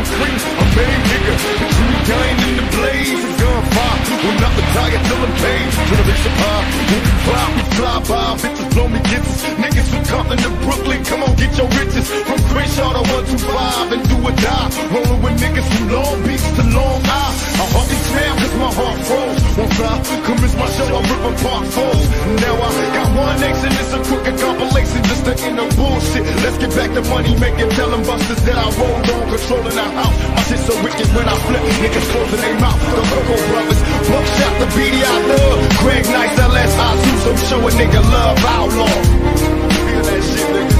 and cream, a main nigga. The crew dying in the blaze, a gunfire. Will not retire till I'm paid. Generation pie, who can fly, we fly by. Bitches blow me kisses. Niggas from Compton to Brooklyn, come on, get your riches. From Crenshaw to 125 and do or die. Rolling with niggas from Long Beach to Long Island. I hardly smile cause my heart froze. Once I commence my show, I rip apart foes. Now I got one X and it's a crooked compilation just to end the bullshit. Let's get back to money making, tell them busters that I rolled on, controlling the house. My shit so wicked when I flip, niggas closing their mouth. The Coco Brothers, Buckshot, the BD I love. Greg Nice, LS, I so show a nigga love, outlaw. Feel that shit, nigga.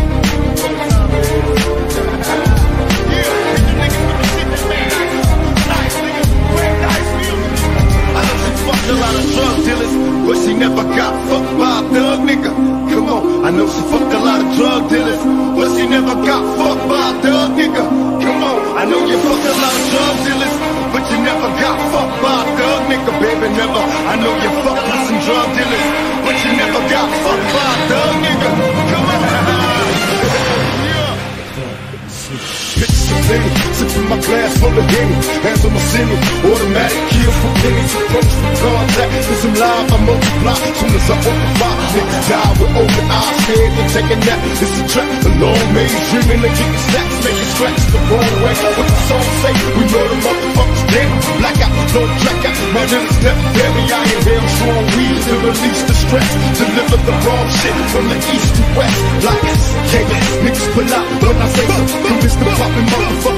Fucked a lot of drug dealers, but she never got fucked by a thug nigga. Come on, I know she fucked a lot of drug dealers, but she never got fucked by a thug nigga. Come on, I know you fucked a lot of drug dealers, but you never got fucked by a thug nigga, baby, never. I know you fucked with some drug dealers, but you never got fucked by a thug nigga. Come on. Bitches are plenty, sipping my glass full of Henny. Hands on my ceiling, automatic kill for pennies. Approach from contact, cause I'm live, I multiply. Soon as I open fire, niggas die with open eyes. Scared to take a nap, it's a trap. A long maze, dreaming of getting snacks, making scratches the wrong way. What the song say? We know the motherfuckers dead. Blackout, don't track out. My niggas never bury. I inhale strong weed to release the stress. Deliver the wrong shit from the east to west. Like, yeah, niggas pull out when I say so. Come Mr. Poppin' motherfucker.